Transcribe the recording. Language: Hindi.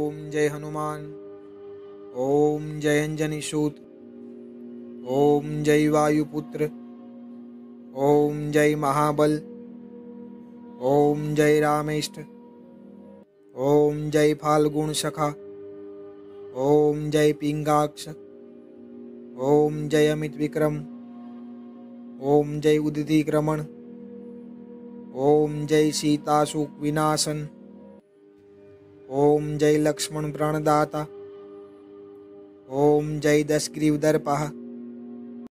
ओम जय हनुमान। ओम जय अंजनी सूत। ओम जय वायुपुत्र। ओम जय महाबल। ओम जय रामेष्ठ। ओम जय फाल्गुण सखा। ओम जय पिंगाक्ष। ओम जय अमित विक्रम। ओम जय उदिति क्रमण। ओम जय सीताशोक विनाशन। ओम जय लक्ष्मण प्राणदाता। ओम जय दशग्रीव दर्पः।